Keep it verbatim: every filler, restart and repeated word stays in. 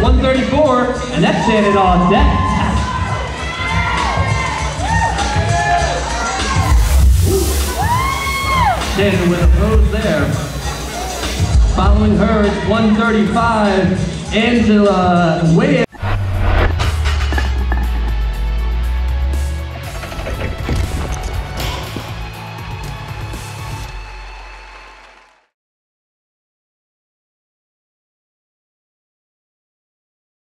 one thirty-four, and that's Shannon Audet. Shannon with a pose there. Following her is one thirty-five, Angela way